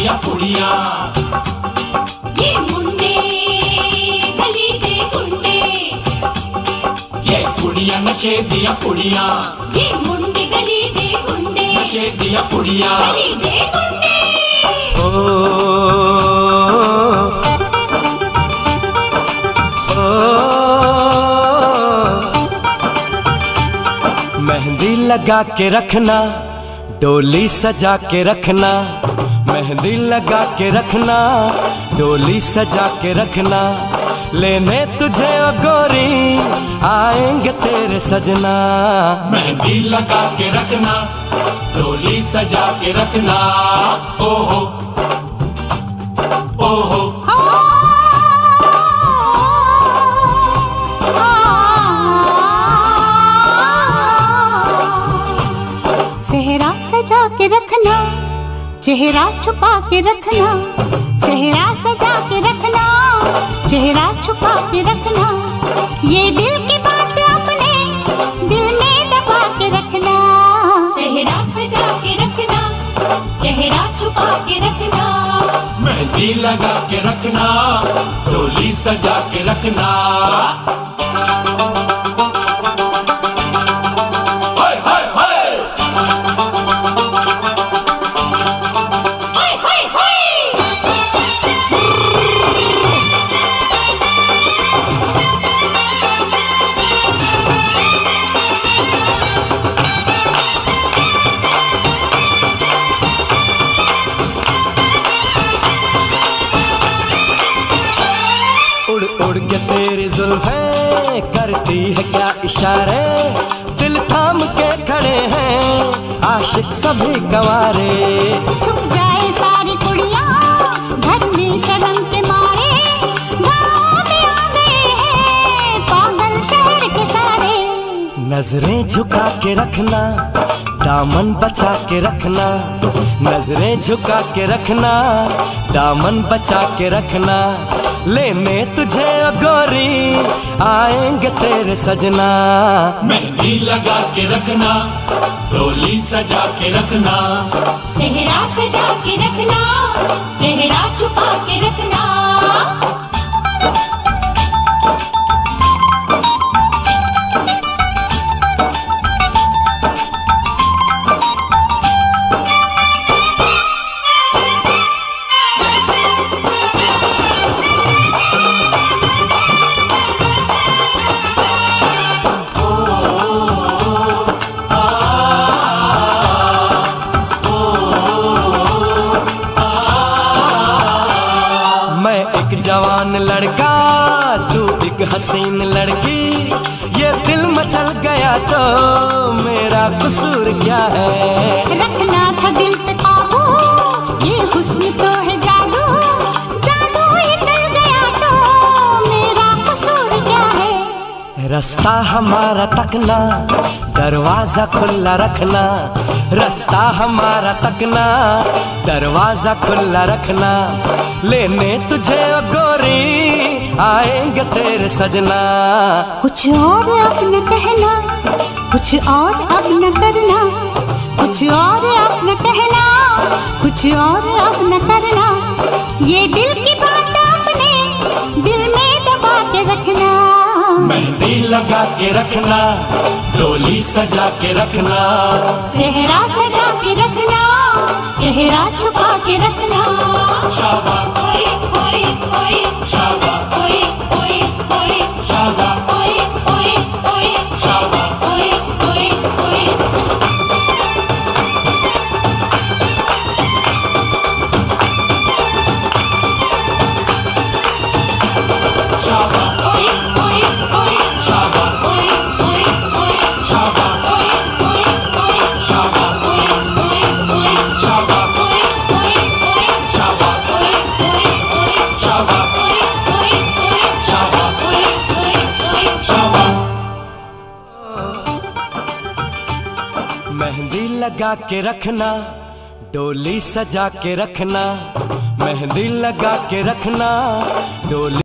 दिया कुड़िया, ये मुंडे गली दे गुंडे, ये कुड़िया नशे दिया कुड़िया, ये मुंडे गली दे गुंडे, नशे दिया कुड़िया। गली दे गुंडे। मेहंदी लगा के रखना, डोली सजा के रखना, मेहंदी लगा के रखना, डोली सजा के रखना, लेने तुझे ओ गोरी आएंगे तेरे सजना। मेहंदी लगा के रखना, डोली सजा के रखना, ओहो ओहो। सेहरा सजा के रखना, चेहरा छुपा के रखना, सेहरा सजा के रखना, चेहरा छुपा के रखना, ये दिल की बात अपने दिल में दबा के रखना। सेहरा सजा के रखना, चेहरा छुपा के रखना, मेहंदी लगा के रखना, डोली सजा के रखना। उड़ उड़ के तेरी जुल्फें करती है क्या इशारे, दिल थाम के खड़े हैं आशिक सभी गंवारे। छुप जाए सारी कुड़ियाँ घर में शर्म के मारे, गाँव में आ गए हैं पागल शहर के सारे। नजरें झुका के रखना, दामन बचा के रखना, नजरें झुका के रखना, दामन बचा के रखना, लेने तुझे ओ गोरी आएंगे तेरे सजना। मेहंदी लगा के रखना, डोली सजा के रखना, सेहरा सजा के रखना, चेहरा छुपा के रखना। मैं एक जवान लड़का, तू एक हसीन लड़की, ये दिल मचल गया तो मेरा कसूर क्या है। रखना था दिल पे काबू, ये हुस्न तो है जादू, जादू ये चल गया तो मेरा कसूर क्या है। रास्ता हमारा तकना, दरवाजा खुला रखना, रास्ता हमारा तकना, दरवाजा खुला रखना, लेने तुझे ओ गोरी आएंगे तेरे सजना। कुछ और अब न कहना, कुछ और अब न करना, कुछ और अब न कहना, कुछ और अब न करना, ये दिल की बात अपने दिल में दबा के रखना। मेहंदी लगा के रखना, डोली सजा के रखना, सेहरा सजा के रखना, चेहरा छुपा के रखना। शाबा ओए ओए ओए, शाबा ओए ओए ओए, शाबा ओए ओए ओए, शाबा ओए ओए ओए। शाबा ओए ओए ओए, शाबा ओए ओए ओए, शाबा ओए ओए ओए, शाबा ओए ओए ओए, शाबा ओए ओए ओए, शाबा ओए ओए ओए, शाबा ओए ओए ओए, शाबा ओए ओए ओए। शाबा। मेहंदी लगा के रखना, डोली सजा के रखना, मेहंदी लगा के रखना, डोली